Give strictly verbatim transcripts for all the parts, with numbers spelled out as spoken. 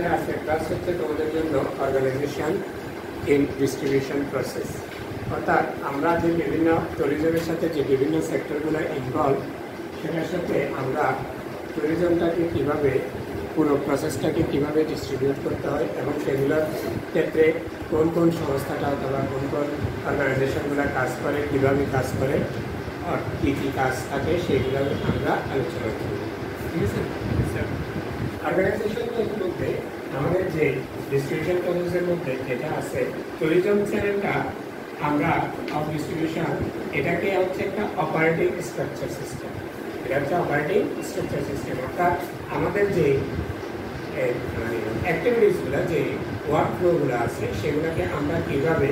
আজকে ক্লাস হচ্ছে তোমাদের জন্য অর্গানাইজেশন ইন ডিস্ট্রিবিউশন প্রসেস, অর্থাৎ আমরা যে বিভিন্ন ট্যুরিজমের সাথে যে বিভিন্ন সেক্টরগুলো ইনভলভ, সেটার সাথে আমরা ট্যুরিজমটাকে কীভাবে পুরো প্রসেসটাকে কীভাবে ডিস্ট্রিবিউট করতে হয় এবং সেগুলোর ক্ষেত্রে কোন কোন সংস্থাটা অথবা কোন কোন অর্গানাইজেশনগুলো কাজ করে, কীভাবে কাজ করে, আর কী কী কাজ থাকে সেগুলো আমরা আলোচনা করি। ঠিক আছে, অর্গানাইজেশনের মধ্যে আমাদের যে ডিস্ট্রিবিউশন প্রসেসের মধ্যে যেটা আছে ট্যুরিজম চ্যানেলটা আমরা অফ ডিস্ট্রিবিউশন, এটাকে হচ্ছে একটা অপারেটিং স্ট্রাকচার সিস্টেম। এটা হচ্ছে অপারেটিং স্ট্রাকচার সিস্টেম, অর্থাৎ আমাদের যে মানে অ্যাক্টিভিটিসগুলো, যে ওয়ার্ক ফ্লোগুলো আছে সেগুলোকে আমরা কীভাবে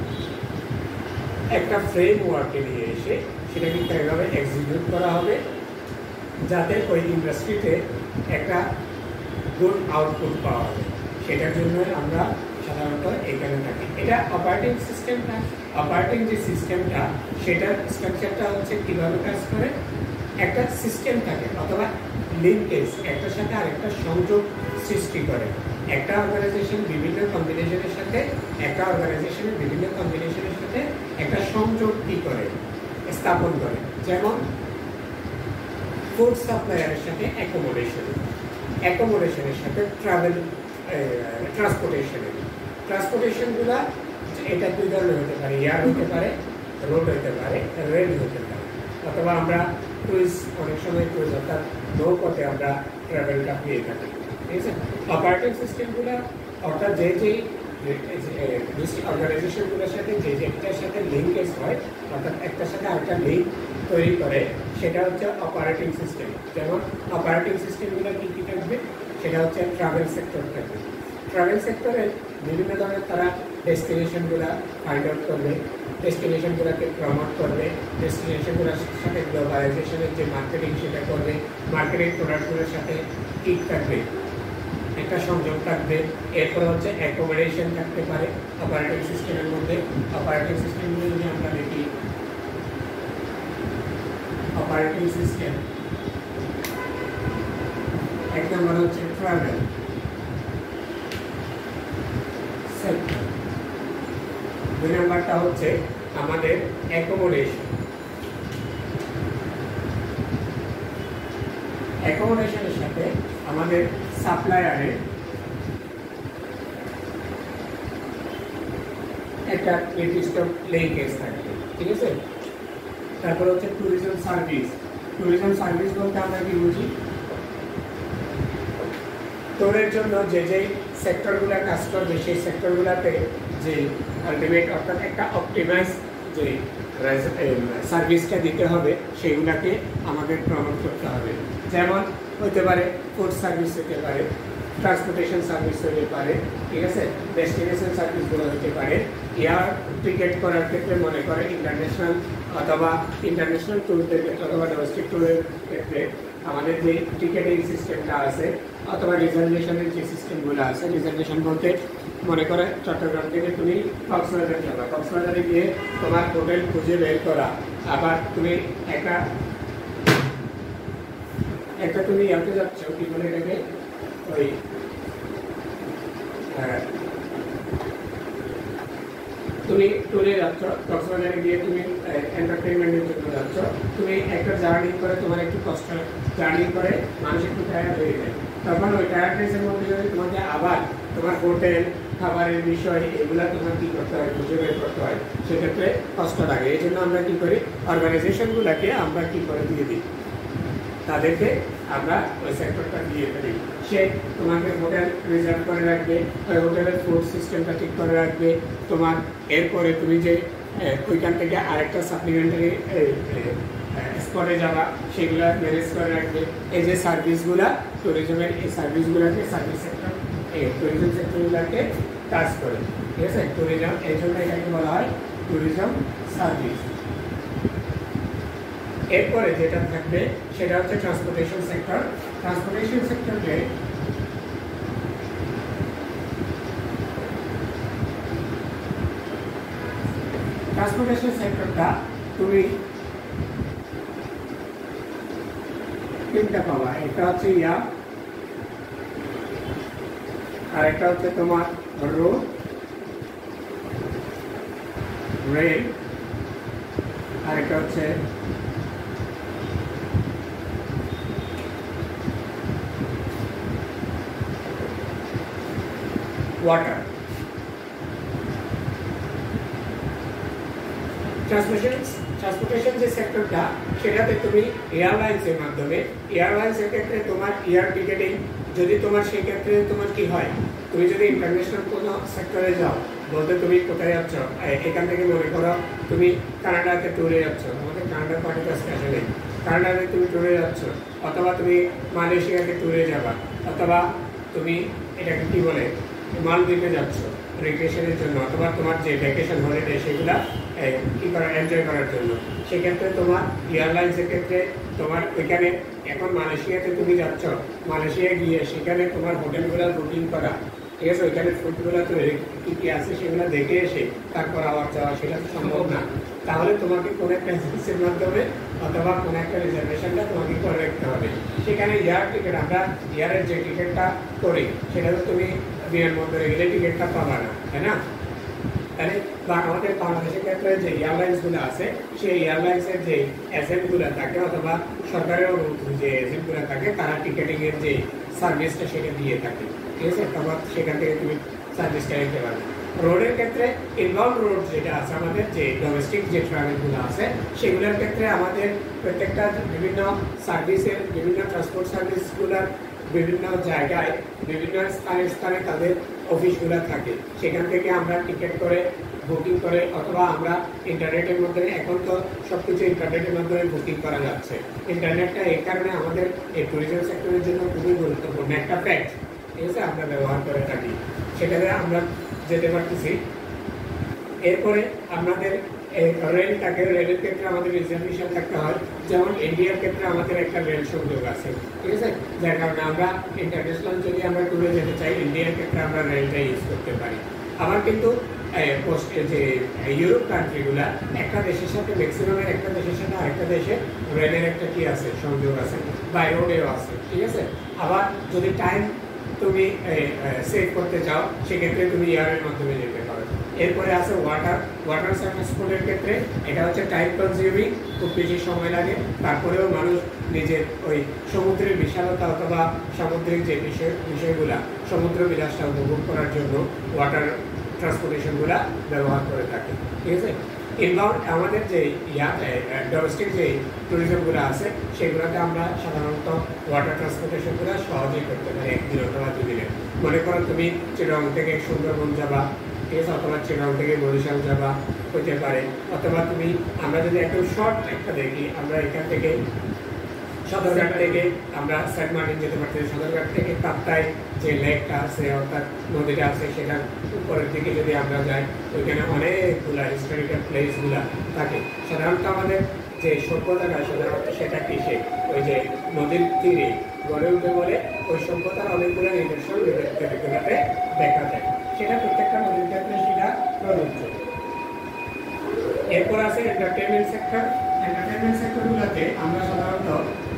একটা ফ্রেমওয়ার্কে নিয়ে এসে সেটাকে কীভাবে এক্সিকিউট করা হবে যাতে ওই ইন্ডাস্ট্রিতে একটা গুড আউটপুট পাওয়া যায়, সেটার জন্য আমরা সাধারণত এখানে থাকি। এটা অপারেটিং সিস্টেমটা, অপারেটিং যে সিস্টেমটা সেটার স্ট্রাকচারটা হচ্ছে কীভাবে কাজ করে, একটা সিস্টেম থাকে অথবা লিঙ্কেজ, একটার সাথে আরেকটা সংযোগ সৃষ্টি করে। একটা অর্গানাইজেশন বিভিন্ন কম্বিনেশনের সাথে একটা অর্গানাইজেশনের বিভিন্ন কম্বিনেশনের সাথে একটা সংযোগ কী করে, স্থাপন করে। যেমন ফুড সাপ্লায়ারের সাথে অ্যাকোমোডেশন, অ্যাকোমোডেশনের সাথে ট্রাভেল ট্রান্সপোর্টেশনের, ট্রান্সপোর্টেশনগুলো এটা দুই ধরনের হতে পারে, এয়ার হতে পারে, রোড হতে পারে, রেল হতে পারে, অথবা আমরা ক্রুইজ, অনেক সময় ক্রুইজ অর্থাৎ নৌপথে আমরা ট্রাভেলটা পেয়ে থাকি। ঠিক আছে, অপারেটিং সিস্টেমগুলো অর্থাৎ যে যে অর্গানাইজেশনগুলোর সাথে যে যে একটার সাথে লিঙ্কেজ হয়, অর্থাৎ একটার সাথে আরেকটা লিঙ্ক তৈরি করে, সেটা হচ্ছে অপারেটিং সিস্টেম। যেমন অপারেটিং সিস্টেমগুলো কী কী থাকবে, সেটা হচ্ছে ট্রাভেল সেক্টর থাকবে। ট্রাভেল সেক্টরে বিভিন্ন ধরনের তারা ডেস্টিনেশনগুলো ফাইন্ড আউট করবে, ডেস্টিনেশনগুলোকে প্রমোট করবে, ডেস্টিনেশনগুলোর সাথে গ্লোবালাইজেশনের যে মার্কেটিং সেটা করবে, মার্কেটিং প্রোডাক্টগুলোর সাথে ঠিক থাকবে, একটা সংযোগ থাকবে। এরপরে হচ্ছে অ্যাকোমোডেশন থাকতে পারে অপারেটিং সিস্টেমের মধ্যে। অপারেটিং সিস্টেমগুলো যদি আমরা দেখি, অপারেটিং সিস্টেম এক নম্বর হচ্ছে ট্রাভেল সেক্টর, দুই নম্বরটা হচ্ছে আমাদের অ্যাকোমোডেশন। অ্যাকোমোডেশনের সাথে আমাদের সাপ্লায়ারের একটা নির্দিষ্ট লিঙ্কেজ থাকবে। ঠিক আছে, তারপর হচ্ছে ট্যুরিজম সার্ভিস। ট্যুরিজম সার্ভিস বলতে আমরা কি বুঝি, ট্যুরের জন্য যে যে সেক্টরগুলো কাজ করবে সেই সেক্টরগুলোতে যে আলটিমেট অর্থাৎ একটা অপটিমাইজ যে সার্ভিসটা দিতে হবে সেইগুলোকে আমাদের প্রমোট করতে হবে। যেমন হতে পারে ফুড সার্ভিস হতে পারে, ট্রান্সপোর্টেশন সার্ভিস হতে পারে, ঠিক আছে, ডেস্টিনেশন সার্ভিসগুলো হতে পারে। এয়ার টিকেট করার ক্ষেত্রে মনে করে ইন্টারন্যাশনাল অথবা ইন্টারন্যাশনাল ট্যুরের ক্ষেত্রে অথবা ডোমেস্টিক ট্যুরের ক্ষেত্রে আমাদের যে টিকেটিং সিস্টেমটা আছে অথবা রিজার্ভেশনের যে সিস্টেমগুলো আছে, রিজার্ভেশন বলতে মনে করে চট্টগ্রাম থেকে তুমি কক্সবাজার যাবা, কক্সবাজারে গিয়ে তোমার হোটেল খুঁজে বের করা, আবার তুমি একটা একটা তুমি ইয়াতে যাচ্ছ, কি বলে এটাকে, ওই তুমি ট্যুরে যাচ্ছ, কক্সবাজারে গিয়ে তুমি এন্টারটেনমেন্টের জন্য যাচ্ছ, তুমি একটা জার্নি করে তোমার একটু কষ্ট, জার্নি করে মানুষ একটু টায়ার্ড হয়ে যায়, তখন ওই টায়ার্ডনেসের মধ্যে যদি তোমাকে আবার তোমার হোটেল, খাবারের বিষয় এগুলো তোমার কী করতে হয়, খুঁজে বের করতে হয়, সেক্ষেত্রে কষ্ট লাগে। এই জন্য আমরা কী করি, অর্গানাইজেশনগুলোকে আমরা কী করে দিয়ে দিই, তাদেরকে আমরা ওই সেক্টরটা দিয়ে ফেলি। সে তোমাকে হোটেল রিজার্ভ করে রাখবে, ওই হোটেলের ফুড সিস্টেমটা ঠিক করে রাখবে তোমার, এরপরে তুমি যে ওইখান থেকে আরেকটা সাপ্লিমেন্টারি স্পটে যাবা সেগুলো ম্যানেজ করে রাখবে। এই যে সার্ভিসগুলা ট্যুরিজমের, এই সার্ভিসগুলোকে সার্ভিস সেক্টর, এই ট্যুরিজম সেক্টরগুলোকে কাজ করে। ঠিক আছে, ট্যুরিজম এই জন্য এটাকে বলা হয় ট্যুরিজম সার্ভিস। এরপরে যেটা থাকবে সেটা হচ্ছে ট্রান্সপোর্টেশন সেক্টর। ট্রান্সপোর্টেশন সেক্টরকে ট্রান্সপোর্টেশন সেক্টরটা তুমি তিনটা পাবা, একটা হচ্ছে ইয়া আর একটা হচ্ছে তোমার রোড, রেল, আর একটা হচ্ছে ওয়াটার। ট্রান্সপোর্টেশন ট্রান্সপোর্টেশন যে সেক্টরটা, সেটাতে তুমি এয়ারলাইন্সের মাধ্যমে, এয়ারলাইন্সের ক্ষেত্রে তোমার এয়ার টিকেটিং, যদি তোমার সেই ক্ষেত্রে তোমার কি হয়, তুমি যদি ইন্টারন্যাশনাল কোনো সেক্টরে যাও, বলতে তুমি কোথায় যাচ্ছ, এখান থেকে মনে করো তুমি কানাডাতে ট্যুরে যাচ্ছ, আমাদের কানাডার পার্টিতে আসলে কানাডাতে তুমি ট্যুরে যাচ্ছ, অথবা তুমি মালয়েশিয়াতে ট্যুরে যাবা, অথবা তুমি এটাকে কি বলে মালদ্বীপে যাচ্ছ রিক্রিয়েশনের জন্য, অথবা তোমার যে ভ্যাকেশন হলিডে সেগুলা কী করা এনজয় করার জন্য, সেক্ষেত্রে তোমার এয়ারলাইন্সের ক্ষেত্রে তোমার ওইখানে এখন মালয়েশিয়াতে তুমি যাচ্ছ, মালয়েশিয়া গিয়ে সেখানে তোমার হোটেলগুলো বুকিং করা, ঠিক আছে, ওইখানে ফুডগুলো তো কী কী আছে সেগুলো দেখে এসে তারপর আবার যাওয়া, সেটা তো সম্ভব না। তাহলে তোমাকে কোনো একটা এজেন্সির মাধ্যমে অথবা কোনো একটা রিজার্ভেশনটা তোমাকে করে রাখতে হবে। সেখানে এয়ার টিকিট, আমরা এয়ারের যে টিকিটটা করি সেটা তো তুমি বিমানবন্দরে গেলে টিকিটটা পাবা না, তাই না? তাহলে আমাদের বাংলাদেশের ক্ষেত্রে যে এয়ারলাইন্সগুলো আছে, সেই এয়ারলাইন্সের যে এজেন্টগুলো থাকে অথবা সরকারের যে এজেন্টগুলো থাকে, তারা টিকেটিংয়ের যে সার্ভিসটা সেটা দিয়ে থাকে, ঠিক আছে, তখন সেখান থেকে তুমি সার্ভিসটা নিতে পারবে। রোডের ক্ষেত্রে ইনবাউন্ড রোড যেটা আছে আমাদের, যে ডোমেস্টিক যে ট্রাভেলগুলো আছে, সেগুলোর ক্ষেত্রে আমাদের প্রত্যেকটা বিভিন্ন সার্ভিসের, বিভিন্ন ট্রান্সপোর্ট সার্ভিসগুলোর বিভিন্ন জায়গায়, বিভিন্ন স্থানে স্থানে তাদের অফিসগুলো থাকে, সেখান থেকে আমরা টিকিট করে বুকিং করে, অথবা আমরা ইন্টারনেটের মাধ্যমে, এখন তো সব কিছু ইন্টারনেটের মাধ্যমে বুকিং করা যাচ্ছে। ইন্টারনেটটা এই কারণে আমাদের এই ট্যুরিজম সেক্টরের জন্য খুবই গুরুত্বপূর্ণ একটা ফ্যাক্ট, ঠিক আছে, আমরা ব্যবহার করে থাকি, সেটাতে আমরা যেতে পারতেছি। এরপরে আমাদের রেল থাকে, রেলের ক্ষেত্রে আমাদের রিজার্ভেশন থাকতে হয়, যেমন ইন্ডিয়ার ক্ষেত্রে আমাদের একটা রেল সংযোগ আছে, ঠিক আছে, যার কারণে আমরা ইন্টারন্যাশনাল যদি আমরা ট্যুরে যেতে চাই, ইন্ডিয়ার ক্ষেত্রে আমরা রেলটা ইউজ করতে পারি। আবার কিন্তু যে ইউরোপ কান্ট্রিগুলা, একটা দেশের সাথে ম্যাক্সিমামের একটা দেশের সাথে আরেকটা দেশে রেলের একটা কি আছে, সংযোগ আছে, বাই রোডেও আছে, ঠিক আছে। আবার যদি টাইম তুমি সেভ করতে চাও, সেক্ষেত্রে তুমি এয়ারের মাধ্যমে যেতে পারো। এরপরে আছে ওয়াটার, ওয়াটার ট্রান্সপোর্টের ক্ষেত্রে এটা হচ্ছে টাইম কনজিউমিং, খুব বেশি সময় লাগে, তারপরেও মানুষ নিজের ওই সমুদ্রের বিশালতা অথবা সামুদ্রিক যে বিষয় বিষয়গুলা সমুদ্র বিলাসটা উপভোগ করার জন্য ওয়াটার ট্রান্সপোর্টেশনগুলা ব্যবহার করে থাকে, ঠিক আছে। ইনবাউন্ড আমাদের যে ইয়া ডোমেস্টিক যে ট্যুরিজমগুলো আছে, সেগুলোতে আমরা সাধারণত ওয়াটার ট্রান্সপোর্টেশনগুলো সহজেই করতে পারি, একদিন অথবা দুদিনে। মনে করো তুমি চিটাগং থেকে সুন্দরবন যাবা, ঠিক আছে, অথবা চিটাগং থেকে বরিশাল যাবা হতে পারে, অথবা তুমি, আমরা যদি একদম শর্ট একটা দেখি, আমরা এখান থেকে সদরঘাট থেকে আমরা সেন্ট মার্টিন যেতে পারছি, সদরঘাট থেকে কাপ্তাই যে লেকটা আছে অর্থাৎ নদীটা আছে, সেটার উপরের দিকে যদি আমরা যাই, ওইখানে অনেকগুলা হিস্টোরিক্যাল প্লেসগুলা থাকে। সাধারণত আমাদের যে সভ্যতাটা সাধারণত সেটা কিসে, ওই যে নদীর তীরে গড়ে উঠে বলে ওই সভ্যতার অনেকগুলো নিদর্শন এগুলোতে দেখা যায়, সেটা প্রত্যেকটা নদীর ক্ষেত্রে সেটা প্রযোজ্য। এরপর আছে এন্টারটেনমেন্ট সেক্টর। এন্টারটেনমেন্ট সেক্টরগুলোতে আমরা সাধারণত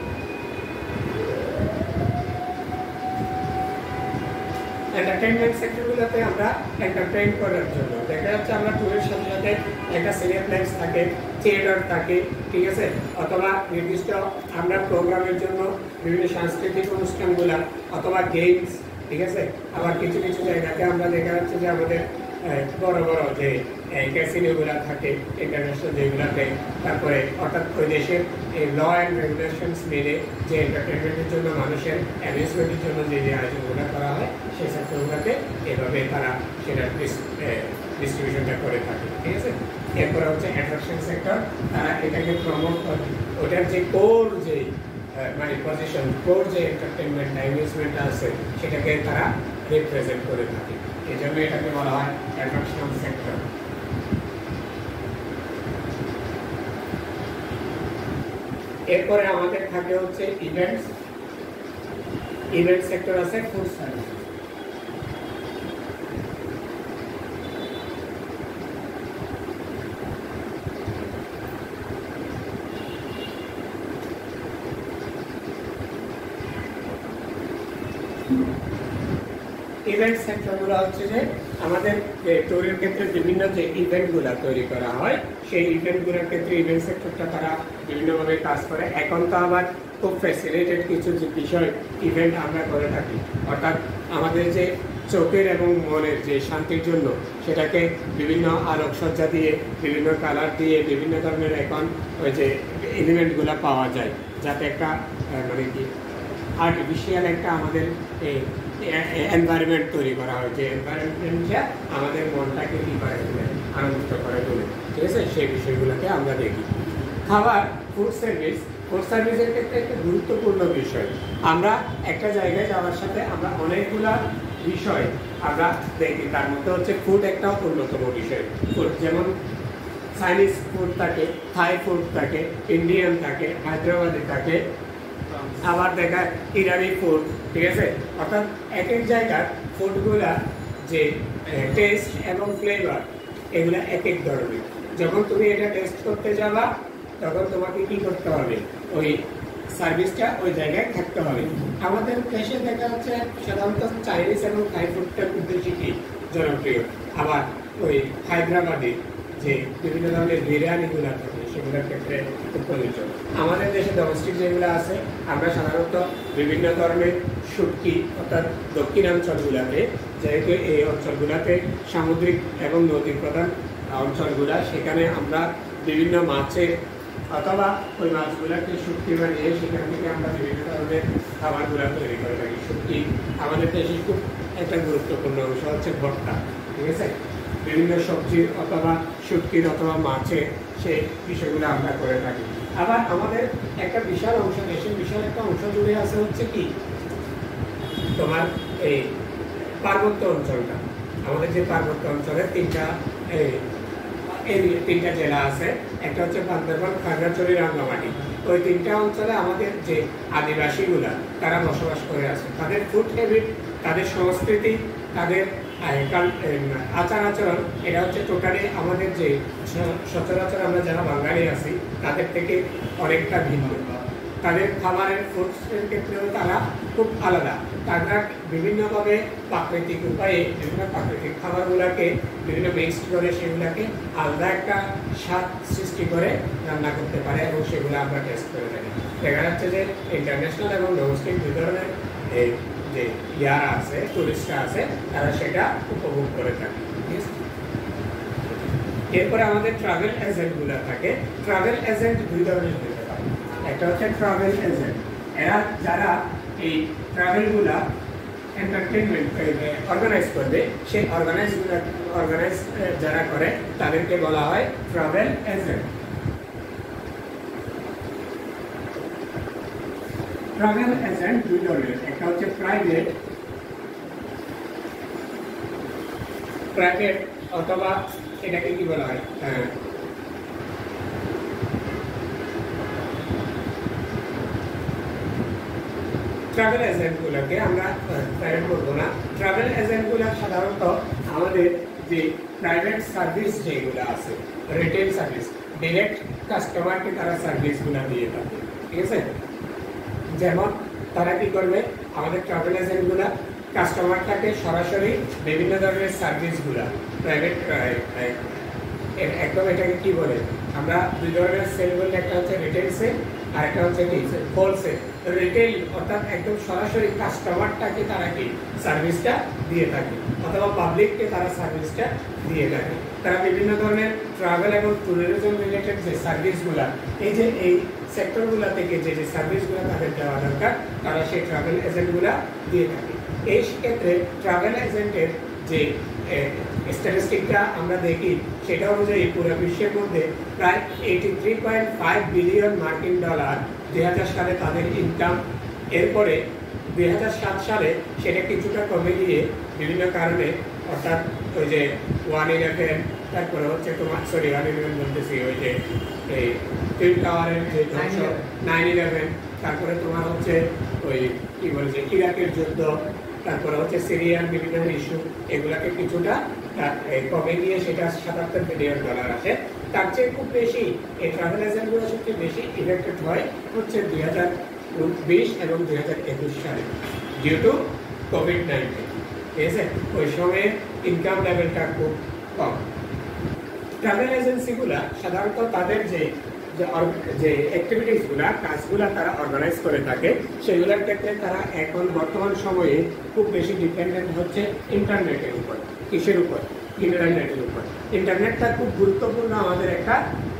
এন্টারটেনমেন্ট সেক্টরগুলোতে আমরা এন্টারটেইন করার জন্য দেখা যাচ্ছে আমরা ট্যুরের সাথে সাথে একটা সিনেপ্লেক্স থাকে, থিয়েটার থাকে, ঠিক আছে, অথবা নির্দিষ্ট আমরা প্রোগ্রামের জন্য বিভিন্ন সাংস্কৃতিক অনুষ্ঠানগুলা অথবা গেমস, ঠিক আছে। আবার কিছু কিছু জায়গাতে আমরা দেখা যাচ্ছে যে আমাদের বড় বড় যে ক্যাসিনোগুলো থাকে ইন্টারন্যাশনাল যেগুলোতে, তারপরে অর্থাৎ ওই দেশের ল অ্যান্ড রেগুলেশনস মেনে যে এন্টারটেনমেন্টের জন্য মানুষের অ্যামিউজমেন্টের জন্য যে যে আয়োজনগুলো করা হয়, সেই সেক্টরগুলোতে এভাবে তারা সেটা ডিস্ট্রিবিউশনটা করে থাকে, ঠিক আছে। এরপরে হচ্ছে অ্যাট্রাকশন সেক্টর, তারা এটাকে প্রমোট করে, ওটার যে কোর যে মানে পজিশন, কোর যে এন্টারটেনমেন্ট অ্যামিউজমেন্ট আছে সেটাকে তারা রিপ্রেজেন্ট করে থাকে, এই জন্য এটাকে বলা হয় অ্যাট্রাকশন সেক্টর। এরপরে আমাদের থাকে হচ্ছে ইভেন্টস, ইভেন্ট সেক্টর আছে, ফুড সার্ভিস। ইভেন্ট সেক্টরগুলো হচ্ছে যে আমাদের যে ট্যুরের ক্ষেত্রে বিভিন্ন যে ইভেন্টগুলো তৈরি করা হয় সেই ইভেন্টগুলোর ক্ষেত্রে ইভেন্ট সেক্টরটা তারা বিভিন্নভাবে কাজ করে। এখন তো আবার খুব ফ্যাসিলিটেড কিছু যে বিষয় ইভেন্ট আমরা করে থাকি, অর্থাৎ আমাদের যে চোখের এবং মনের যে শান্তির জন্য সেটাকে বিভিন্ন আলোকসজ্জা দিয়ে, বিভিন্ন কালার দিয়ে, বিভিন্ন ধরনের এখন ওই যে এলিমেন্টগুলো পাওয়া যায়, যাতে একটা মানে কি আর্টিফিশিয়াল একটা আমাদের এনভায়রনমেন্ট তৈরি করা হয়, যে এনভায়রনমেন্টটা আমাদের মনটাকে কী করে তোলে, আনন্দিত করে তোলে। ঠিক আছে, সেই বিষয়গুলোকে আমরা দেখি। খাবার, ফুড সার্ভিস, ফুড সার্ভিসের ক্ষেত্রে একটা গুরুত্বপূর্ণ বিষয়। আমরা একটা জায়গায় যাওয়ার সাথে আমরা অনেকগুলা বিষয় আমরা দেখি, তার মধ্যে হচ্ছে ফুড একটা অন্যতম বিষয়। ফুড যেমন চাইনিজ ফুড থাকে, থাই ফুড থাকে, ইন্ডিয়ান থাকে, হায়দ্রাবাদি থাকে, আবার দেখা ইরানি ফুড। ঠিক আছে, অর্থাৎ এক এক জায়গার ফুডগুলা যে টেস্ট এবং ফ্লেভার এগুলা এক এক ধরনের। যখন তুমি এটা টেস্ট করতে যাবা তখন তোমাকে কি করতে হবে, ওই সার্ভিসটা ওই জায়গায় থাকতে হবে। আমাদের দেশে দেখা যাচ্ছে সাধারণত চাইনিজ এবং থাই ফুডটা খুব বেশি কি জনপ্রিয়। আবার ওই হায়দ্রাবাদি যে বিভিন্ন ধরনের বিরিয়ানিগুলো থাকে সেগুলোর ক্ষেত্রে খুব প্রযোজ্য। আমাদের দেশে ডোমেস্টিক যেগুলো আছে আমরা সাধারণত বিভিন্ন ধরনের শুটকি, অর্থাৎ দক্ষিণাঞ্চলগুলোতে, যেহেতু এই অঞ্চলগুলোতে সামুদ্রিক এবং নদী প্রধান অঞ্চলগুলা, সেখানে আমরা বিভিন্ন মাছের অথবা ওই মাছগুলোকে শুটকি বানিয়ে সেখান থেকে আমরা বিভিন্ন ধরনের খাবারগুলো তৈরি করে থাকি। শুটকি আমাদের দেশে খুব একটা গুরুত্বপূর্ণ অংশ হচ্ছে ভর্তা। ঠিক আছে, বিভিন্ন সবজির অথবা শুটকির অথবা মাছের সেই বিষয়গুলো আমরা করে থাকি। আবার আমাদের একটা বিশাল অংশ, দেশের বিশাল একটা অংশ জুড়ে আছে হচ্ছে কি তোমার এই পার্বত্য অঞ্চলটা। আমাদের যে পার্বত্য অঞ্চলের তিনটা এই তিনটা জেলা আছে, একটা হচ্ছে বান্দরবান, খাগড়াছড়ি, রাঙ্গামাটি। ওই তিনটা অঞ্চলে আমাদের যে আদিবাসীগুলা তারা বসবাস করে আছে। তাদের ফুড হ্যাবিট, তাদের সংস্কৃতি, তাদের আচার আচরণ, এটা হচ্ছে টোটালি আমাদের যে সচরাচর আমরা যারা বাঙালি আছি তাদের থেকে অনেকটা ভিন্ন। তাদের খাবারের ফুডসের ক্ষেত্রেও তারা খুব আলাদা। তারা বিভিন্নভাবে প্রাকৃতিক উপায়ে বিভিন্ন প্রাকৃতিক খাবারগুলোকে বিভিন্ন মিক্সড করে সেগুলোকে আলাদা একটা স্বাদ সৃষ্টি করে রান্না করতে পারে এবং সেগুলো আমরা টেস্ট করে থাকি। দেখা যাচ্ছে যে ইন্টারন্যাশনাল এবং ডোমেস্টিক দুই ধরনের এই যে ইয়ারা আছে, টুরিস্টরা আছে, তারা সেটা উপভোগ করে থাকে। এরপরে আমাদের ট্রাভেল এজেন্টগুলো থাকে। ট্রাভেল এজেন্ট দুই ধরনের হতে পারে। একটা হচ্ছে ট্রাভেল এজেন্ট, এরা যারা এই ট্রাভেলগুলা এন্টারটেনমেন্ট অর্গানাইজ করবে, সেই অর্গানাইজগুলো অর্গানাইজ যারা করে তাদেরকে বলা হয় ট্রাভেল এজেন্ট। ট্রাভেল এজেন্ট দুই ধরনের, একটা হচ্ছে প্রাইভেট প্রাইভেট অথবা এটাকে কি বলা হয় ট্রাভেল এজেন্টগুলোকে আমরা প্রাইভেট বলবো না। ট্রাভেল এজেন্টগুলো সাধারণত আমাদের যে প্রাইভেট সার্ভিস যেগুলো আছে, রিটেল সার্ভিস, ডিরেক্ট কাস্টমারকে তারা সার্ভিসগুলো দিয়ে থাকে। ঠিক আছে, যেমন তারা কি করবে, আমাদের ট্রাভেল এজেন্টগুলো কাস্টমারটাকে সরাসরি বিভিন্ন ধরনের সার্ভিসগুলো প্রাইভেট একদম এটাকে কি বলে আমরা দুই ধরনের সেল বলতে, একটা হচ্ছে রিটেল সেল আর একটা হচ্ছে কি হোলসেল। রিটেল অর্থাৎ একদম সরাসরি কাস্টমারটাকে তারা কি সার্ভিসটা দিয়ে থাকে অথবা পাবলিককে তারা সার্ভিসটা দিয়ে থাকে। তারা বিভিন্ন ধরনের ট্রাভেল এবং ট্যুরিজম রিলেটেড যে সার্ভিসগুলো, এই যে এই সেক্টরগুলো থেকে যে যে সার্ভিসগুলো তাদের দেওয়া দরকার, তারা সেই ট্রাভেল এজেন্টগুলো দিয়ে থাকে। এই ক্ষেত্রে ট্রাভেল এজেন্টের যে স্ট্যাটিস্টিকটা আমরা দেখি সেটা অনুযায়ী পুরো বিশ্বের মধ্যে প্রায় eighty three point five billion মার্কিন ডলার দুই হাজার সালে তাদের ইনকাম। এরপরে দুই হাজার সাত সালে সেটা কিছুটা কমে গিয়ে বিভিন্ন কারণে, অর্থাৎ ওই যে ওয়ান ইলেভেন, তারপরে হচ্ছে তোমার সরি ওয়ান ইলেভেন বলতেছি ওই যে এই টুইন টাওয়ারের যে নাইন ইলেভেন, তারপরে তোমার হচ্ছে ওই কি বলে যে ইরাকের যুদ্ধ, তারপরে হচ্ছে সিরিয়ার বিভিন্ন ইস্যু, এগুলাকে কিছুটা কমে গিয়ে সেটা সাতাত্তর বিলিয়ন ডলার আসে। তার চেয়ে খুব বেশি এই ট্রাভেল এজেন্টগুলো সবচেয়ে বেশি ইফেক্টেড হয় হচ্ছে দুই হাজার বিশ এবং দুই হাজার একুশ সালে ডিউ টু কোভিড নাইন্টিন। ঠিক আছে, ওই সময়ে ইনকাম লেভেলটা খুব কম। ট্রাভেল এজেন্সিগুলা সাধারণত তাদের যে যে অ্যাক্টিভিটিসগুলা কাজগুলা তারা অর্গানাইজ করে থাকে সেগুলোর ক্ষেত্রে তারা এখন বর্তমান সময়ে খুব বেশি ডিপেন্ডেন্ট হচ্ছে ইন্টারনেটের উপর। কিসের উপর? ইন্টারনেটের উপর। ইন্টারনেটটা খুব গুরুত্বপূর্ণ আমাদের একটা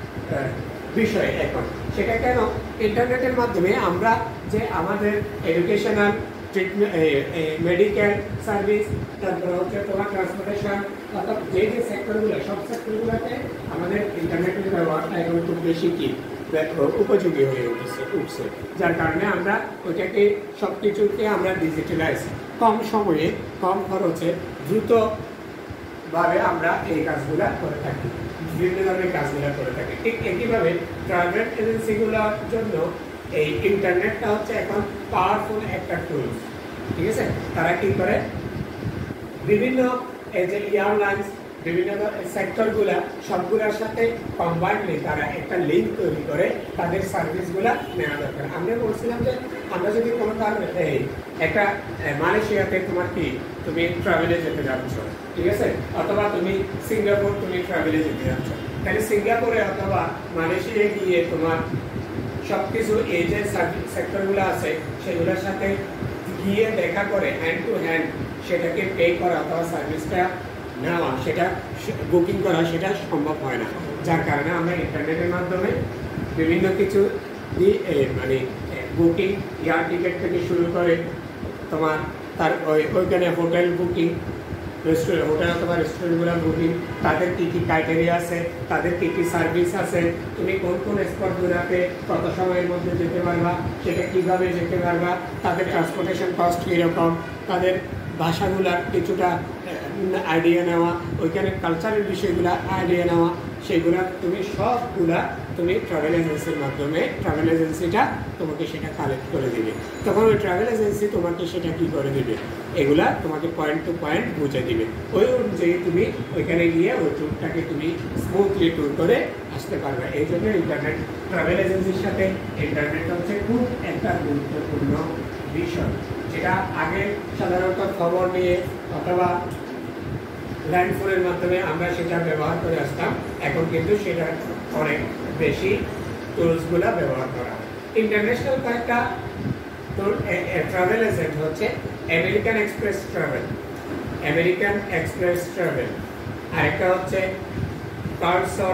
বিষয় এখন। সেটা কেন? ইন্টারনেটের মাধ্যমে আমরা যে আমাদের এডুকেশনাল ট্রিটমেন্ট, মেডিকেল সার্ভিস, তারপরে হচ্ছে তোমার ট্রান্সপোর্টেশন, অর্থাৎ যে যে সেক্টরগুলো সব সেক্টরগুলোতে আমাদের ইন্টারনেটের ব্যবহারটা এখন খুব বেশি কি উপযোগী হয়ে উঠেছে উঠছে যার কারণে আমরা ওইটাকে সব কিছুকে আমরা ডিজিটালাইজ, কম সময়ে কম খরচে দ্রুতভাবে আমরা এই কাজগুলো করে থাকি, বিভিন্ন ধরনের কাজগুলো করে থাকি। ঠিক একইভাবে ট্রাভেল এজেন্সিগুলোর জন্য এই ইন্টারনেটটা হচ্ছে এখন পাওয়ারফুল একটা টুল। ঠিক আছে, তারা কি করে বিভিন্ন এই যে এয়ারলাইন্স, বিভিন্ন সেক্টরগুলা সবগুলোর সাথে কম্বাইন্ডলি তারা একটা লিঙ্ক তৈরি করে তাদের সার্ভিসগুলা নেওয়া দরকার। আমরা বলছিলাম যে আমরা যদি কোনো কারণে একটা মালয়েশিয়াতে তোমার কি তুমি ট্রাভেলে যেতে যাচ্ছ, ঠিক আছে, অথবা তুমি সিঙ্গাপুর তুমি ট্রাভেলে যেতে যাচ্ছ, তাহলে সিঙ্গাপুরে অথবা মালয়েশিয়ায় গিয়ে তোমার সব কিছু এই যে সার্ভিস সেক্টরগুলো আছে সেগুলোর সাথে গিয়ে দেখা করে হ্যান্ড টু হ্যান্ড সেটাকে পে করা অথবা সার্ভিসটা নেওয়া, সেটা বুকিং করা, সেটা সম্ভব হয় না। যার কারণে আমরা ইন্টারনেটের মাধ্যমে বিভিন্ন কিছু দিয়ে মানে বুকিং, এয়ার টিকিট থেকে শুরু করে তোমার তার ওই ওইখানে হোটেল বুকিং, রেস্টুরেন্ট হোটেল অথবা রেস্টুরেন্টগুলো বুকিং, তাদের কী কী ক্রাইটেরিয়া আছে, তাদের কী কী সার্ভিস আছে, তুমি কোন কোন স্পটগুলোতে কত সময়ের মধ্যে যেতে পারবা, সেটা কীভাবে যেতে পারবা, তাদের ট্রান্সপোর্টেশন কস্ট কীরকম, তাদের ভাষাগুলার কিছুটা আইডিয়া নেওয়া, ওইখানে কালচারের বিষয়গুলো আইডিয়া নেওয়া, সেগুলা তুমি সবগুলা তুমি ট্রাভেল এজেন্সির মাধ্যমে ট্রাভেল এজেন্সিটা তোমাকে সেটা কালেক্ট করে দিবে। তখন ওই ট্রাভেল এজেন্সি তোমাকে সেটা কি করে দিবে, এগুলা তোমাকে পয়েন্ট টু পয়েন্ট বুঝে দিবে। ওই অনুযায়ী তুমি ওইখানে গিয়ে ওই ট্যুরটাকে তুমি স্মুথলি ট্যুর করে আসতে পারবে। এই জন্য ইন্টারনেট ট্রাভেল এজেন্সির সাথে ইন্টারনেট হচ্ছে খুব একটা গুরুত্বপূর্ণ বিষয়, যেটা আগে সাধারণত খবর নিয়ে অথবা ল্যান্ডফোনের মাধ্যমে আমরা সেটা ব্যবহার করে আসতাম। এখন কিন্তু সেটা অনেক বেশি টুলসগুলো ব্যবহার করা হয়। ইন্টারন্যাশনাল কয়েকটা ট্রাভেল এজেন্ট হচ্ছে American Express travel, American Express travel, আরেকটা হচ্ছে কার্লসন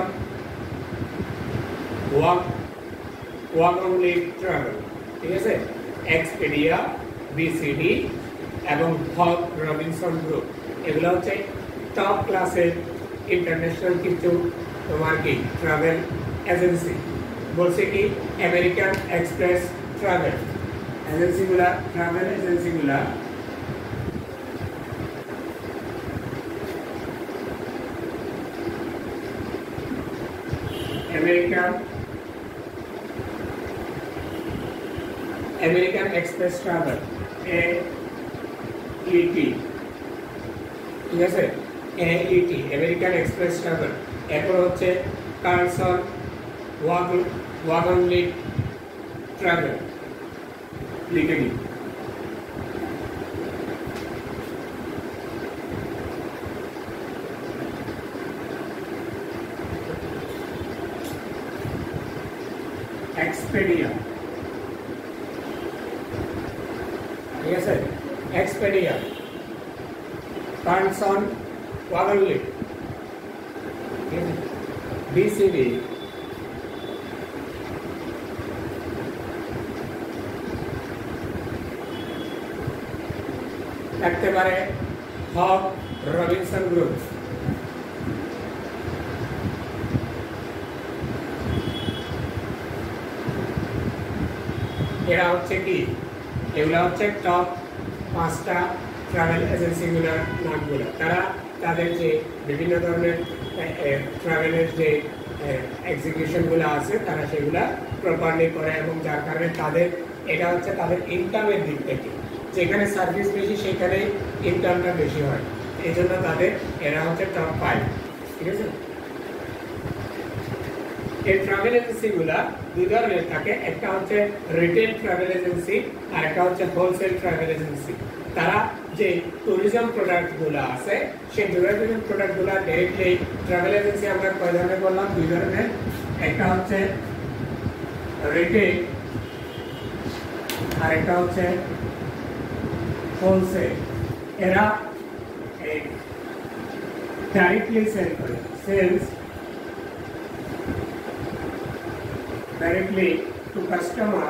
ওয়াক ওয়াগনলি ট্রাভেল, ঠিক আছে, এক্সপেডিয়া, বিসিডি এবং হক রবিনসন গ্রুপ, এগুলো হচ্ছে টপ ক্লাসের ইন্টারন্যাশনাল কিছু তোমার কি ট্রাভেল এজেন্সি। বলছে কি আমেরিকান এক্সপ্রেস ট্রাভেল এজেন্সিগুলা, ট্রাভেল এজেন্সিগুলা American American Express travel A E T, ঠিক আছে, A E T American Express travel. এরপর হচ্ছে কার্লসন ওয়াগনলি ট্রাভেল, লিখে নিন। এক্সপেডিয়া, ঠিক আছে, এক্সপেডিয়া, কার্লসন ওয়াগনলি, বিসিডি, থাকতে পারে হক রবিনসন গ্রুপ, এরা হচ্ছে কি, এগুলা হচ্ছে টপ পাঁচটা ট্রাভেল এজেন্সিগুলোর নামগুলো। তারা তাদের যে বিভিন্ন ধরনের ট্রাভেলের যে এক্সিকিউশনগুলো আছে তারা সেগুলা প্রপারলি করে, এবং যার কারণে তাদের এটা হচ্ছে তাদের ইনকামের দিক থেকে যেখানে সার্ভিস বেশি সেখানে ইনকামটা বেশি হয়, এই জন্য তাদের এরা হচ্ছে টপ ফাইভ, ঠিক আছে। এই ট্রাভেল এজেন্সিগুলা দুই ধরনের থাকে, একটা হচ্ছে রিটেল ট্রাভেল এজেন্সি আর একটা হচ্ছে হোলসেল ট্রাভেল এজেন্সি। তারা যে ট্যুরিজম প্রোডাক্টগুলো আছে সেই ট্যুরিজম প্রোডাক্টগুলো ডাইরেক্টলি ট্রাভেল এজেন্সি আমরা কয় ধরনের বললাম, দুই ধরনের। একটা হচ্ছে রিটেল আর একটা হচ্ছে হোলসেল। এরা ডাইরেক্টলি সেল করে, sales directly to customer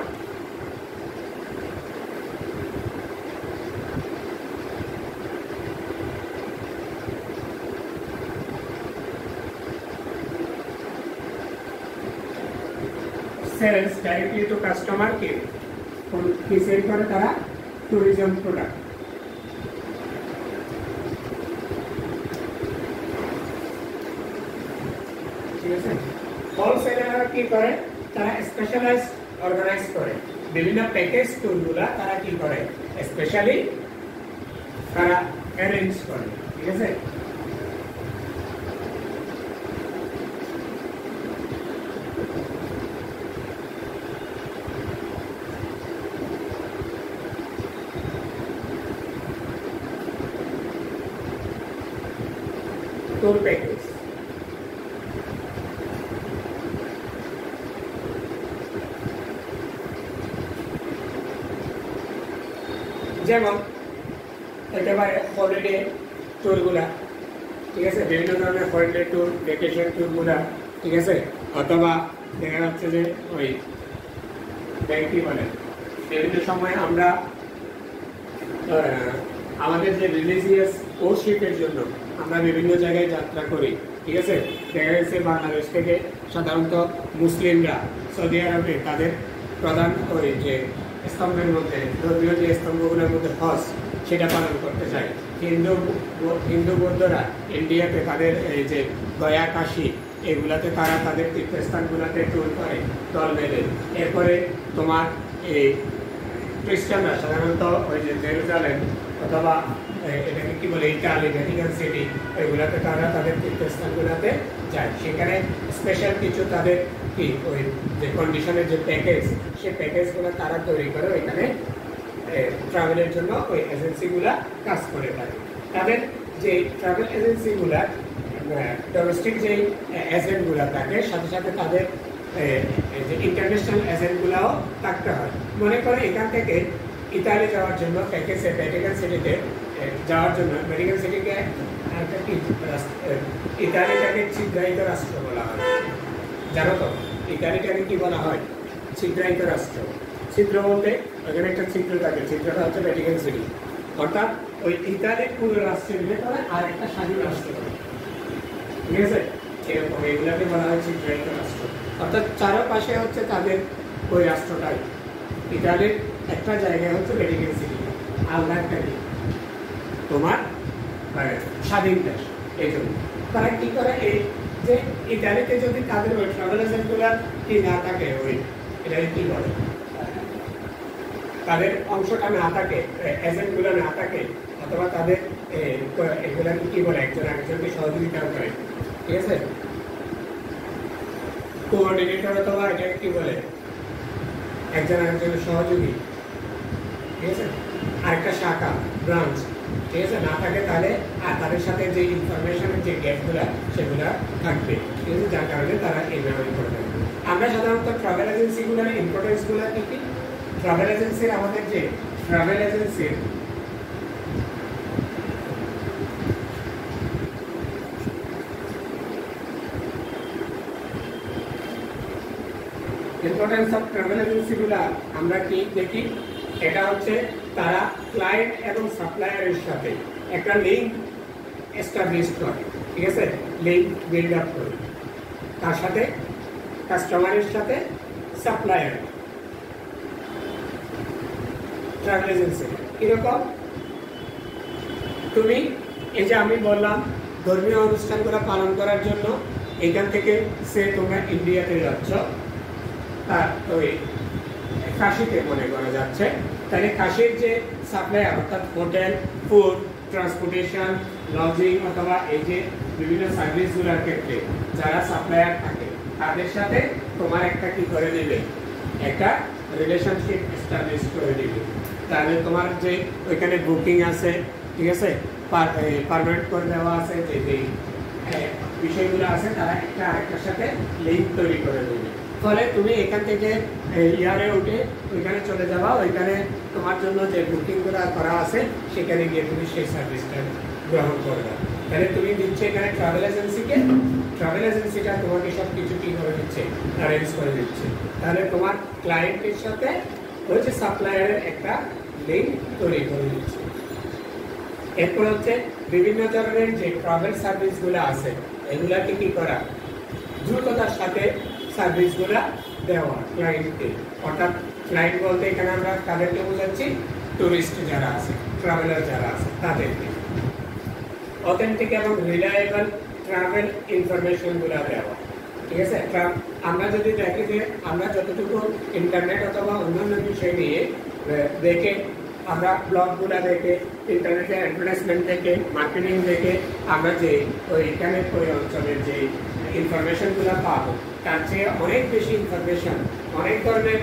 sells directly to customer কে কি সেল করে তারা ট্যুরিজম প্রোডাক্ট। ঠিক আছে, হোলসেলাররা কি করে, তারা স্পেশালাইজ অর্গানাইজ করে বিভিন্ন প্যাকেজ ট্যুরগুলা তারা কি করে স্পেশালি তারা অ্যারেঞ্জ করে। ঠিক আছে, ট্যুর প্যাকেজ। যেমন একেবারে হলিডে ট্যুরগুলা, ঠিক আছে, বিভিন্ন ধরনের হলিডে ট্যুর, ভ্যাকেশন ট্যুরগুলা, ঠিক আছে, অথবা দেখা যাচ্ছে যে ওই ব্যাংকি মানে বিভিন্ন সময় আমরা আমাদের যে রিলিজিয়াস ওয়ারশিপের জন্য আমরা বিভিন্ন জায়গায় যাত্রা করি। ঠিক আছে, দেখা গেছে বাংলাদেশ থেকে সাধারণত মুসলিমরা সৌদি আরবে তাদের প্রধান করে যে স্তম্ভের মধ্যে ধর্মীয় যে স্তম্ভগুলোর মধ্যে হজ সেটা পালন করতে চায়। হিন্দু হিন্দু বৌদ্ধরা ইন্ডিয়াতে তাদের এই যে গয়া কাশী এগুলাতে তারা তাদের তীর্থস্থানগুলোতে ট্যুর করে দল বেঁধে। এরপরে তোমার এই খ্রিস্টানরা সাধারণত ওই যে জেরুজালেম অথবা এটাকে কি বলে ইটালি ভ্যাটিকান সিটি ওইগুলোতে তারা তাদের তীর্থস্থানগুলোতে যায়। সেখানে স্পেশাল কিছু তাদের কি ওই যে কন্ডিশনের যে প্যাকেজ সেই প্যাকেজগুলো তারা তৈরি করে ওইখানে ট্রাভেলের জন্য ওই এজেন্সিগুলা কাজ করে থাকে। তাদের যে ট্রাভেল এজেন্সিগুলা ডোমেস্টিক যে এজেন্টগুলো থাকে সাথে সাথে তাদের যে ইন্টারন্যাশনাল এজেন্টগুলাও থাকতে হয়। মনে করে এখান থেকে ইতালি যাওয়ার জন্য প্যাকেজে ভ্যাটিকান সিটিতে যাওয়ার জন্য ভ্যাটিকান সিটিকে ইতালিটাকে ছিদ্রায়িত রাষ্ট্র বলা হয়। জানো তো ইতালিটাকে কি বলা হয়? ছিদ্রায়িত রাষ্ট্র। ছিদ্র বলতে ওখানে একটা ছিদ্র থাকে, ছিদ্রটা হচ্ছে ভ্যাটিকান সিটি। অর্থাৎ ওই ইতালির পুরো রাষ্ট্রের ভেতরে আর একটা স্বাধীন রাষ্ট্র, ঠিক আছে, এরকম এগুলাকে বলা হয় ছিদ্রায়িত রাষ্ট্র। অর্থাৎ চারপাশে হচ্ছে তাদের ওই রাষ্ট্রটাই। ইতালির একটা জায়গায় হচ্ছে ভ্যাটিকান সিটি, আলাদা একটা তোমার স্বাধীন দেশ। এই জন্য তারা কি করে, এই যে ইতালিতে যদি তাদের ওই ট্রাভেল এজেন্টগুলো কি না থাকে, ওই এটাকে কি বলে, তাদের অংশটা না থাকে, এজেন্টগুলো না থাকে, অথবা তাদের এগুলাকে কি বলে, একজন একজনকে সহযোগিতা করে, ঠিক আছে, কোঅর্ডিনেটর অথবা এটাকে কি বলে, একজন একজনের সহযোগী, ঠিক আছে, আরেকটা শাখা ব্রাঞ্চ, ঠিক আছে, না থাকে তাহলে আর তাদের সাথে যে ইনফরমেশনের যে গ্যাপগুলো সেগুলো থাকবে, ঠিক আছে, যার কারণে তারা এইভাবে করে থাকবে। আমরা সাধারণত ট্রাভেল এজেন্সিগুলোর ইম্পর্টেন্সগুলো কি কি? ট্রাভেল এজেন্সির আমাদের যে ট্রাভেল এজেন্সির ইম্পর্টেন্স অফ ট্রাভেল এজেন্সিগুলো আমরা কি দেখি? এটা হচ্ছে তারা ক্লায়েন্ট এবং সাপ্লায়ারের সাথে একটা লিঙ্ক এস্টাবলিশ করে, ঠিক আছে, লিঙ্ক বিল্ড আপ করে, তার সাথে কাস্টমারের সাথে সাপ্লায়ার। ট্রাভেল এজেন্সি কিরকম? তুমি এই যে আমি বললাম ধর্মীয় অনুষ্ঠানগুলো পালন করার জন্য এখান থেকে সে তোমরা ইন্ডিয়াতে যাচ্ছ, তার ওই কাশিতে মনে করা যাচ্ছে, তাহলে কাশির যে সাপ্লায়ার অর্থাৎ হোটেল, ফুড, ট্রান্সপোর্টেশন, লজিং অথবা এই যে বিভিন্ন সার্ভিসগুলোর ক্ষেত্রে যারা সাপ্লায়ার থাকে তাদের সাথে তোমার একটা কি করে দিবে, একটা রিলেশনশিপ এস্টাবলিশ করে দিবে। তাহলে তোমার যে ওইখানে বুকিং আছে, ঠিক আছে, পারমানেন্ট করে দেওয়া আছে, যে যে বিষয়গুলো আছে তারা একটা আরেকটার সাথে লিঙ্ক তৈরি করে দেবে। ফলে তুমি এখান থেকে ইয়ারে উঠে ওইখানে চলে যাবা, ওইখানে তোমার জন্য যে বুকিংগুলো করা আছে সেখানে গিয়ে তুমি সেই সার্ভিসটা গ্রহণ করবে। তাহলে তুমি দিচ্ছে এখানে ট্রাভেল এজেন্সিকে, ট্রাভেল এজেন্সিটা তোমাকে সব কিছু কি করে দিচ্ছে, অ্যারেঞ্জ করে দিচ্ছে। তাহলে তোমার ক্লায়েন্টের সাথে ওই যে সাপ্লায়ারের একটা লিঙ্ক তৈরি করে দিচ্ছে। এরপর হচ্ছে বিভিন্ন ধরনের যে ট্রাভেল সার্ভিসগুলো আছে এগুলাকে কি করা, দ্রুততার সাথে সার্ভিসগুলো দেওয়া ক্লায়েন্টকে। অর্থাৎ ক্লায়েন্ট বলতে এখানে আমরা তাদেরকে বোঝাচ্ছি টুরিস্ট যারা আছে, ট্রাভেলার যারা আছে তাদেরকে অথেন্টিক এবং রিলায়েবল ট্রাভেল ইনফরমেশনগুলো দেওয়া। ঠিক আছে, আমরা যদি দেখি যে আমরা যতটুকু ইন্টারনেট অথবা অন্যান্য বিষয় নিয়ে দেখে, আমরা ব্লগগুলো দেখে, ইন্টারনেটে অ্যাডভার্টাইজমেন্ট দেখে, মার্কেটিং দেখে আমরা যে ওইখানে ওই অঞ্চলের যে ইনফরমেশনগুলো পাবো তার চেয়ে অনেক বেশি ইনফরমেশন, অনেক ধরনের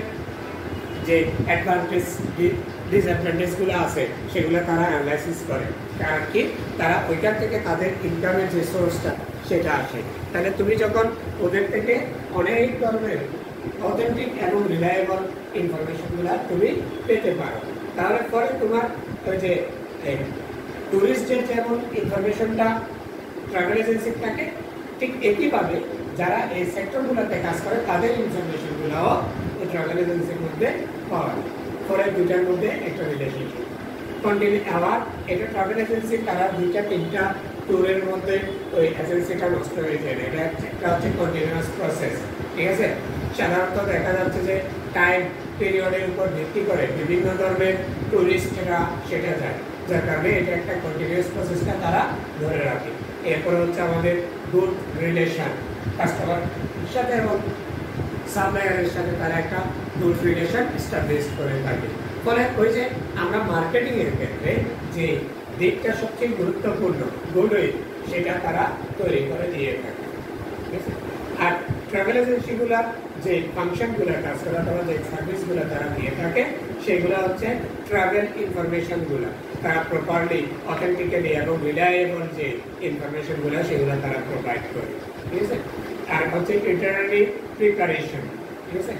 যে অ্যাডভান্টেজ ডিসঅ্যাডভান্টেজগুলো আছে সেগুলো তারা অ্যানালাইসিস করে। কারণ কি, তারা ওইখান থেকে তাদের ইনকামের যে সোর্সটা সেটা আসে। তাহলে তুমি যখন ওদের থেকে অনেক ধরনের অথেন্টিক এবং রিলায়েবল ইনফরমেশনগুলো তুমি পেতে পারো, তাহলে পরে তোমার ওই যে ট্যুরিস্টের যেমন ইনফরমেশনটা ট্রাভেল এজেন্সির থাকে, ঠিক একইভাবে যারা এই সেক্টরগুলোতে কাজ করে তাদের ইনফরমেশনগুলোও এই ট্রাভেল এজেন্সির মধ্যে পাওয়া যায়। পরে দুইটার মধ্যে একটা রিলেশনশিপ কন্টিনিউ। আবার এটা ট্রাভেল এজেন্সি তারা দুইটা তিনটা ট্যুরের মধ্যে ওই এজেন্সিটা নষ্ট হয়ে যায়, এটা একটা হচ্ছে কন্টিনিউয়াস প্রসেস। ঠিক আছে, সাধারণত দেখা যাচ্ছে যে টাইম পিরিয়ডের উপর ভিত্তি করে বিভিন্ন ধরনের টুরিস্টরা সেটা যায়, যার কারণে এটা একটা কন্টিনিউয়াস প্রসেসটা তারা ধরে রাখে। এরপর হচ্ছে আমাদের গুড রিলেশন, কাস্টমারের সাথে এবং সাপ্লায়ারের সাথে তারা একটা গুড রিলেশন এস্টাবলিশ করে থাকে। ফলে ওই যে আমরা মার্কেটিংয়ের ক্ষেত্রে যে দিকটা সবচেয়ে গুরুত্বপূর্ণ গুডউইল, সেটা তারা তৈরি করে দিয়ে থাকে। ঠিক আছে, আর ট্রাভেল এজেন্সিগুলার যে ফাংশনগুলো কাজ করে অথবা যে সার্ভিসগুলো তারা দিয়ে থাকে সেগুলো হচ্ছে ট্রাভেল ইনফরমেশনগুলো তারা প্রপারলি অথেন্টিক্যালি এবং রিলায়েবল যে ইনফরমেশনগুলো সেগুলো তারা প্রোভাইড করে। ঠিক আছে, আর হচ্ছে ইন্টারনালি প্রিপারেশন। ঠিক আছে,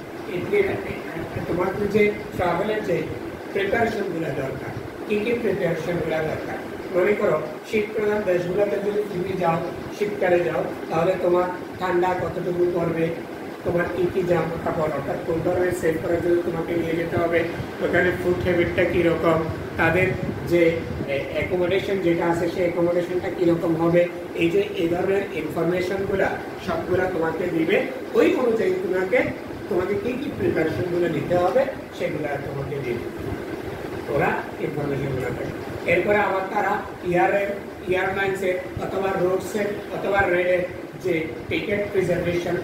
তোমার যে ট্রাভেলের যে প্রিপারেশনগুলো দরকার, কী কী প্রিপারেশনগুলো দরকার। মনে করো শীত প্রধান দেশগুলোতে যদি তুমি যাও, শীতকালে যাও, তাহলে তোমার ঠান্ডা কতটুকু পড়বে, তোমার কী কী জামা কাপড় অর্থাৎ কোন ধরনের সেভ করার জন্য তোমাকে নিয়ে যেতে হবে, ওখানে ফুড হ্যাবিটটা কীরকম, তাদের যে অ্যাকোমোডেশন যেটা আছে সেই অ্যাকোমোডেশনটা কীরকম হবে, এই যে এই ধরনের ইনফরমেশনগুলো সবগুলো তোমাকে দিবে। ওই অনুযায়ী তোমাকে তোমাকে কী কী প্রিপারেশনগুলো নিতে হবে সেগুলো তোমাকে দিবে, ওরা ইনফরমেশনগুলো দেবে। এরপরে আবার তারা ইয়ারের এয়ারলাইন্সের অথবা রোডসের অথবা রেলের যে টিকিট রিজার্ভেশন,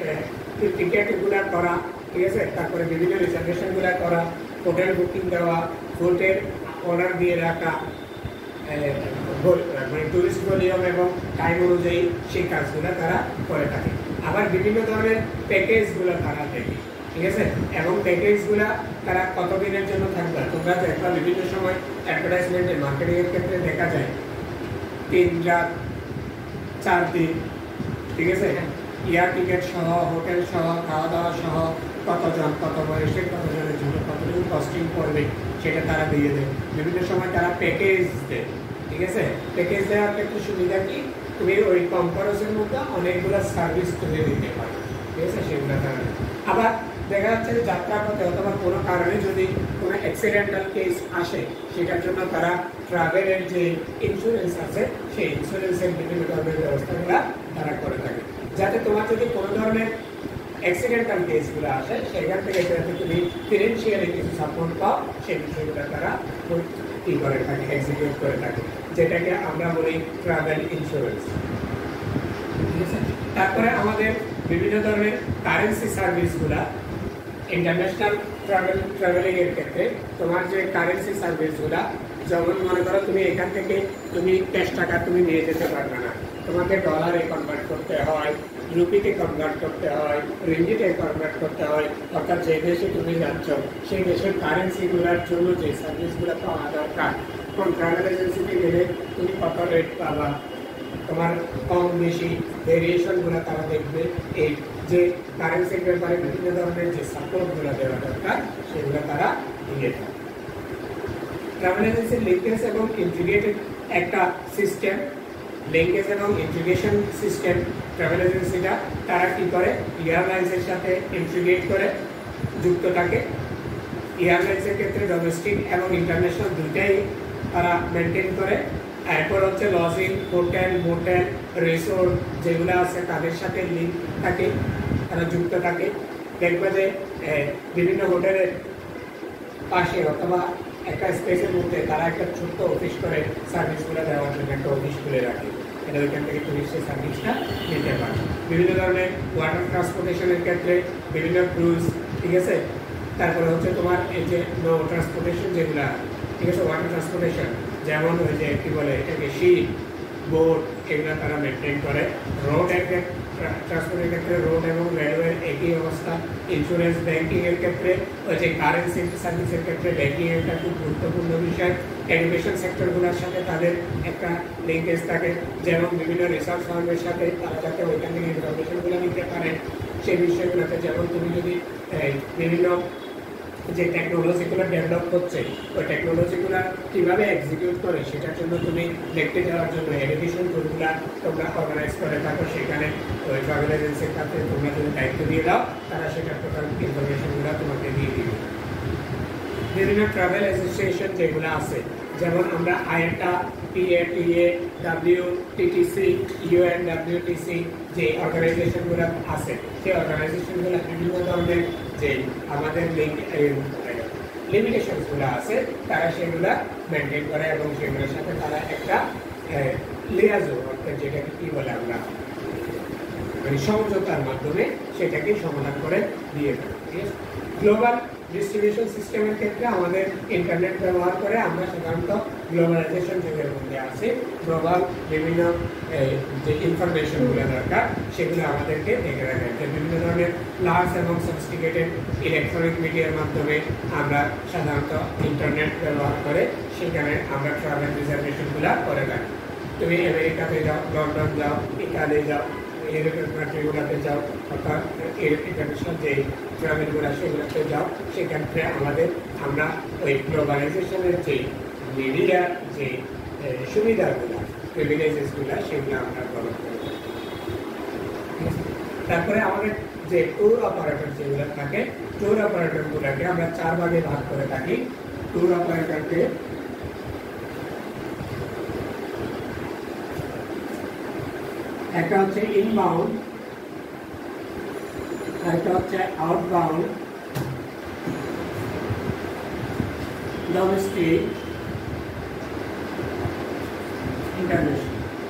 টিকিটগুলো করা, ঠিক আছে, তারপরে বিভিন্ন রিজার্ভেশনগুলো করা, হোটেল বুকিং দেওয়া, হোটেল অর্ডার দিয়ে রাখা, মানে টুরিস্ট ভলিউম এবং টাইম অনুযায়ী সেই কাজগুলো তারা করে থাকে। আবার বিভিন্ন ধরনের প্যাকেজগুলো তারা দেখে। ঠিক আছে, এবং প্যাকেজগুলো তারা কতদিনের জন্য থাকবে। তোমরা দেখবা বিভিন্ন সময় অ্যাডভার্টাইজমেন্টে মার্কেটিংয়ের ক্ষেত্রে দেখা যায় তিন রাত চার দিন, ঠিক আছে, এয়ার টিকিট সহ, হোটেল সহ, খাওয়া দাওয়া সহ, কতজন, কত বয়সের, কতজনের জন্য কতটুকু কস্টিং পড়বে সেটা তারা দিয়ে দেয়। বিভিন্ন সময় তারা প্যাকেজ দেয়। ঠিক আছে, প্যাকেজ দেওয়ার ক্ষেত্রে সুবিধা কি, তুমি ওই কম খরচের মধ্যে অনেকগুলো সার্ভিস তুলে দিতে পারো। ঠিক আছে, সেগুলো তারা। আবার দেখা যাচ্ছে যে যাত্রাপথে অথবা কোনো কারণে যদি কোনো অ্যাক্সিডেন্টাল কেস আসে, সেটার জন্য তারা ট্রাভেলের যে ইন্স্যুরেন্স আছে সেই ইন্স্যুরেন্সের বিভিন্ন ধরনের ব্যবস্থাগুলো তারা করে থাকে, যাতে তোমার যদি কোনো ধরনের অ্যাক্সিডেন্টাল কেসগুলো আসে সেখান থেকে যাতে তুমি ফিনান্সিয়ালি কিছু সাপোর্ট পাও, সেই বিষয়গুলো তারা কী করে থাকে, এক্সিকিউট করে থাকে, যেটাকে আমরা বলি ট্রাভেল ইন্স্যুরেন্স। ঠিক আছে, তারপরে আমাদের বিভিন্ন ধরনের কারেন্সি সার্ভিসগুলা, ইন্টারন্যাশনাল ট্রাভেল ট্রাভেলিং এর ক্ষেত্রে তোমার যে কারেন্সি সার্ভিসগুলা, যেমন মনে করো তুমি এখান থেকে তুমি ক্যাশ টাকা তুমি নিয়ে যেতে পারবে না, তোমাকে ডলারে কনভার্ট করতে হয়, রুপিতে কনভার্ট করতে হয়, রিঙ্গিটে কনভার্ট করতে হয়, অর্থাৎ যে দেশে তুমি যাচ্ছ সেই দেশের কারেন্সিগুলোর জন্য যে সার্ভিসগুলো পাওয়া দরকার, কোন ট্রাভেল এজেন্সিতে গেলে তুমি কত রেট পাবা, তোমার কম বেশি ভেরিয়েশনগুলো তারা দেখবে, এই যে কারেন্সির ব্যাপারে বিভিন্ন ধরনের যে সাপোর্টগুলো দেওয়া দরকার সেগুলো তারা দিয়ে থাকে। ট্রাভেল এজেন্সির লিঙ্কেজ এবং ইন্টিগ্রেটেড একটা সিস্টেম, লিঙ্কেজ এবং ইন্টিগ্রেশন সিস্টেম ট্রাভেল এজেন্সিটা তারা কী করে, এয়ারলাইন্সের সাথে ইন্টিগ্রেট করে যুক্ত থাকে। এয়ারলাইন্সের ক্ষেত্রে ডোমেস্টিক এবং ইন্টারন্যাশনাল দুইটাই তারা মেনটেন করে। এরপর হচ্ছে লজিং, হোটেল, মোটেল, রিসোর্ট যেগুলো আছে তাদের সাথে লিঙ্ক থাকে, তারা যুক্ত থাকে। দেখবে যে বিভিন্ন হোটেলের পাশে অথবা একটা স্পেসের মধ্যে তারা একটা ছোট্ট অফিস করে সার্ভিসগুলো দেওয়ার জন্য একটা অফিস খুলে রাখে, এটা ওইখান থেকে তুমি সেই সার্ভিসটা নিতে পারো। বিভিন্ন ধরনের ওয়াটার ট্রান্সপোর্টেশনের ক্ষেত্রে বিভিন্ন ক্রুজ, ঠিক আছে, তারপরে হচ্ছে তোমার এই যে নো ট্রান্সপোর্টেশন যেগুলো, ঠিক আছে, ওয়াটার ট্রান্সপোর্টেশন যেমন ওই যে কী বলে এটাকে শিপ, বোট, এগুলো তারা মেনটেন করে। রোডের ট্রান্সপোর্টের ক্ষেত্রে রোড এবং রেলওয়ে একই অবস্থা। ইন্স্যুরেন্স, ব্যাংকিংয়ের ক্ষেত্রে ওই যে কারেন্সি সার্ভিসের ক্ষেত্রে ব্যাংকিং একটা খুব গুরুত্বপূর্ণ বিষয়। এডুকেশন সেক্টরগুলোর সাথে তাদের একটা লিঙ্কেজ থাকে, যেমন বিভিন্ন রিসার্চ ফার্মের সাথে তারা যাতে ওইখান থেকে ইনফরমেশনগুলো নিতে পারে সেই বিষয়গুলোতে। যেমন তুমি যদি বিভিন্ন যে টেকনোলজিগুলো ডেভেলপ হচ্ছে ওই টেকনোলজিগুলো কীভাবে এক্সিকিউট করে সেটার জন্য তুমি দেখতে যাওয়ার জন্য এডুকেশন ট্যুরগুলো তোমরা অর্গানাইজ করে থাকো, সেখানে ওই ট্রাভেল এজেন্সির কাছে তোমরা যদি দায়িত্ব দিয়ে দাও তারা সেটার টোটাল ইনফরমেশনগুলো তোমাকে দিয়ে দিবে। বিভিন্ন ট্রাভেল অ্যাসোসিয়েশন যেগুলো আছে, যেমন আমরা আইএটা, পিএটিএ, ডাব্লিউ টিটিসি, ইউএনডব্লিউটিসি যে অর্গানাইজেশনগুলো আছে সেই অর্গানাইজেশনগুলো বিভিন্ন ধরনের যে আমাদের লিমিটেশনসগুলো আছে তারা সেগুলা মেনটেন করে এবং সেগুলোর সাথে তারা একটা লিয়াজো, অর্থাৎ যেটাকে কী বলে আমরা মানে সমঝোতার মাধ্যমে সেটাকে সমাধান করে দিয়ে থাকে। ঠিক আছে, গ্লোবাল ডিস্ট্রিবিউশন সিস্টেমের ক্ষেত্রে আমাদের ইন্টারনেট ব্যবহার করে আমরা সাধারণত গ্লোবালাইজেশন যুগের মধ্যে আছি। গ্লোবাল বিভিন্ন যে ইনফরমেশনগুলো দরকার সেগুলো আমাদেরকে দেখে রাখে। বিভিন্ন ধরনের লার্জ এবং সফিস্টিকেটেড ইলেকট্রনিক মিডিয়ার মাধ্যমে আমরা সাধারণত ইন্টারনেট ব্যবহার করে সেখানে আমরা ট্রাভেল রিজার্ভেশনগুলো করে থাকি। তুমি আমেরিকাতে যাও, লন্ডন যাও, ইতালি যাও, ইউরোপিয়ান কান্ট্রিগুলোতে যাও, অর্থাৎ ইন্টারন্যাশনাল যে ট্রাভেলগুলো সেগুলোতে যাও, সেক্ষেত্রে আমাদের আমরা ওই গ্লোবালাইজেশনের যে মিডিয়ার যে সুবিধাগুলো, প্রিভিলেজেসগুলো সেগুলো আমরা গ্রহণ করি। তারপরে আমাদের যে ট্যুর অপারেটর যেগুলো থাকে, ট্যুর অপারেটরগুলোকে আমরা চার ভাগে ভাগ করে থাকি। ট্যুর অপারেটরকে একটা হচ্ছে ইনবাউন্ড, একটা হচ্ছে আউটবাউন্ড, ডোমেস্টিক, ইন্টারন্যাশনাল।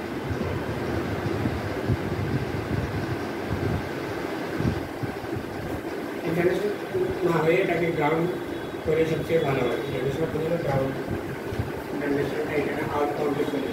ইন্টারন্যাশনাল না হয়ে এটাকে গ্রাউন্ড করে সবচেয়ে ভালো হয়। ইন্টারন্যাশনাল করে গ্রাউন্ড, ইন্টারন্যাশনাল এখানে আউটবাউন্ডে চলে।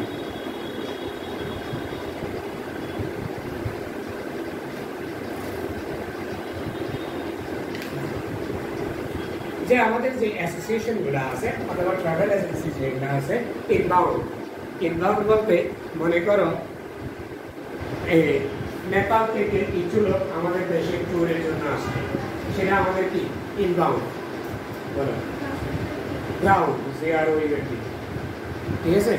যে আমাদের যে অ্যাসোসিয়েশনগুলো আছে অথবা ট্রাভেল এজেন্সি যেগুলো আছে, ইনবাউন্ড ইনবাউন্ড বলতে মনে করো এই নেপাল থেকে কিছু লোক আমাদের দেশে ট্যুরের জন্য আসছে, সেটা আমাদের কি ইনবাউন্ড বলো, গ্রাউন্ড জিআর ওই ঠিক আছে।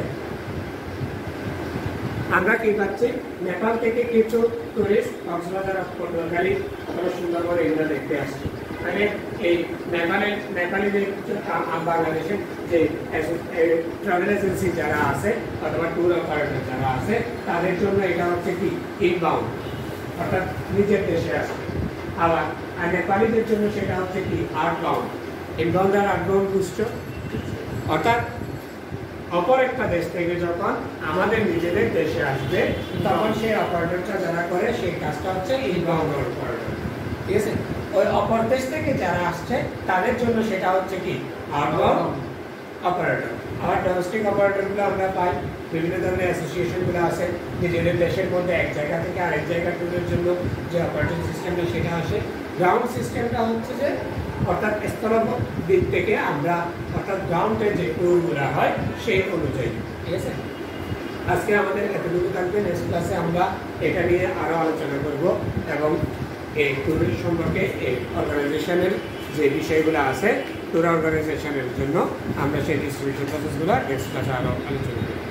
আমরা কি পাচ্ছি, নেপাল থেকে কিছু টুরিস্ট কক্সবাজার, পটুয়াখালী অথবা সুন্দরবন এগুলো দেখতে আসছে। মানে এই নেপালের নেপালিদের বাংলাদেশের যে ট্রাভেল এজেন্সি যারা আছে অথবা ট্যুর অপারেটর যারা আছে তাদের জন্য এটা হচ্ছে কি ইনবাউন্ড, অর্থাৎ নিজের দেশে আসবে। আবার আর নেপালিদের জন্য সেটা হচ্ছে কি আউটবাউন্ড। ইনবাউন্ড আর আউটবাউন্ড বুঝছো, অর্থাৎ অপর একটা দেশ থেকে যখন আমাদের নিজেদের দেশে আসবে তখন সেই অপারেটরটা যারা করে সেই কাজটা হচ্ছে ইনবাউন্ড অপারেটর। ঠিক আছে, ওই অপর দেশ থেকে যারা আসছে তাদের জন্য সেটা হচ্ছে কি আউটবাউন্ড অপারেটর। আবার ডোমেস্টিক অপারেটরগুলো আমরা পাই, বিভিন্ন ধরনের অ্যাসোসিয়েশনগুলো আছে নিজেদের দেশের মধ্যে এক জায়গা থেকে আরেক জায়গা ট্যুরের জন্য যে অপারেটিং সিস্টেমটা সেটা আসে। গ্রাউন্ড সিস্টেমটা হচ্ছে যে অর্থাৎ স্থলপথ দিক থেকে আমরা অর্থাৎ গ্রাউন্ডে যে ট্যুরগুলো হয় সেই অনুযায়ী। ঠিক আছে, আজকে আমাদের এতটুকু থাকবে। নেক্সট ক্লাসে আমরা এটা নিয়ে আরও আলোচনা করব এবং এই ট্যুর সম্পর্কে এই অর্গানাইজেশনের যে বিষয়গুলো আছে ট্যুর অর্গানাইজেশনের জন্য আমরা সেই ডিস্ট্রিবিউশন প্রসেসগুলো নেক্সট ক্লাসে আরও আলোচনা করব।